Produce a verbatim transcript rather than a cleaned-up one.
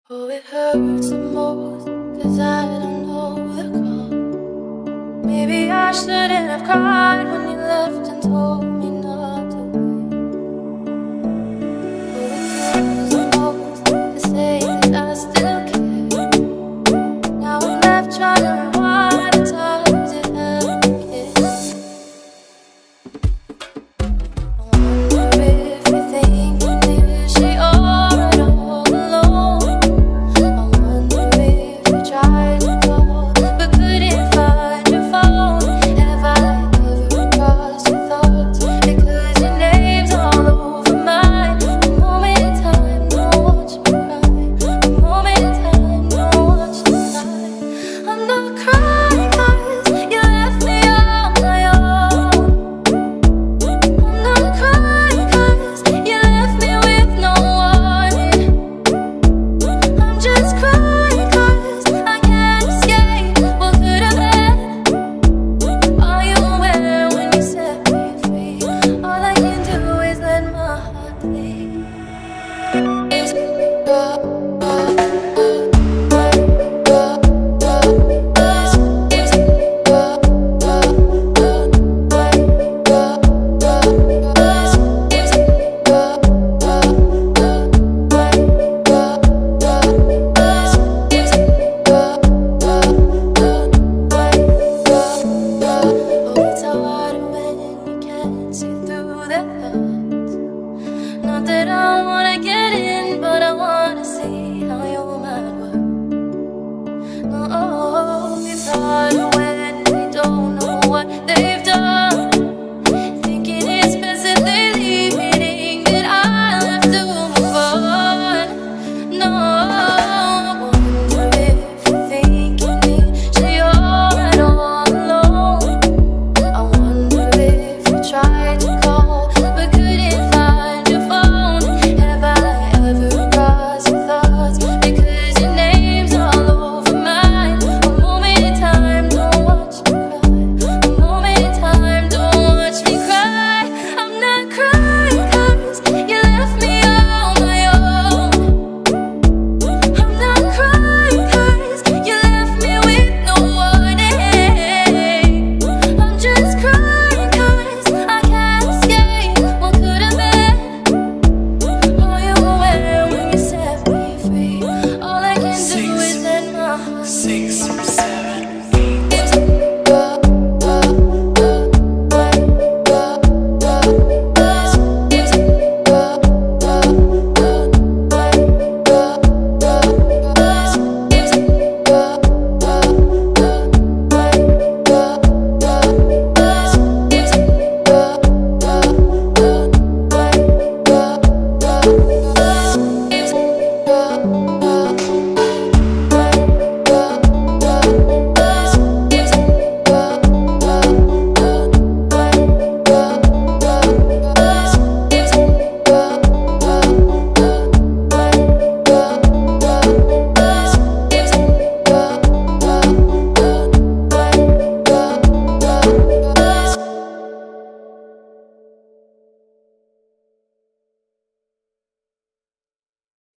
Oh, it hurts the most, cause I don't know the cause. Maybe I shouldn't have cried when you left and told me not to wait. Oh, it hurts the most to say that I still care. Now I'm left trying to rewind the times it happened again. I wonder if you think is she alright all alone? I wonder if you tried to call but couldn't find your phone. Have I ever crossed your thoughts? Because your name's all over mine. A moment in time, don't watch me cry. A moment in time, don't watch me lie. I'm not crying cause you left me on my own. I'm not crying cause you left me with no warning. I'm just crying cause I can't escape what could have been. Are you aware when you set me free? All I can do is let my heart bleed. It's